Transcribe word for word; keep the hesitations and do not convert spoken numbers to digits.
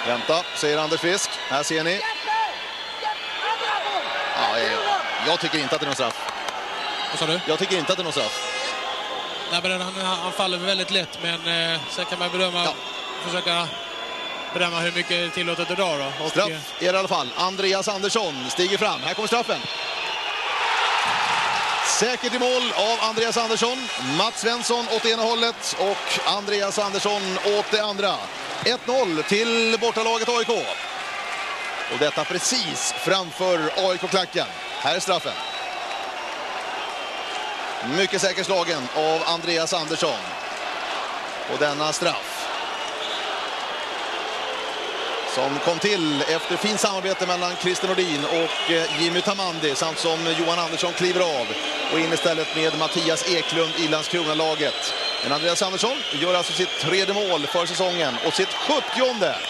Vänta, säger Anders Frisk. Här ser ni. Ja, jag tycker inte att det är någon straff. Vad sa du? Jag tycker inte att det är någon straff. Nej, men han, han faller väldigt lätt, men eh, sen kan man bedöma, ja. försöka bedöma hur mycket tillåtet idag då. Och, straff är det i alla fall. Andreas Andersson stiger fram. Här kommer straffen. Säkert i mål av Andreas Andersson. Mats Svensson åt ena hållet och Andreas Andersson åt det andra. ett noll till bortalaget A I K. Och detta precis framför A I K-klacken. Här är straffen. Mycket säker slagen av Andreas Andersson. Och denna straff som kom till efter fint samarbete mellan Christer Nordin och Jimmy Tamandi, samt som Johan Andersson kliver av och in istället med Mattias Eklund i Landskrona-laget. Men Andreas Andersson gör alltså sitt tredje mål för säsongen och sitt sjuttionde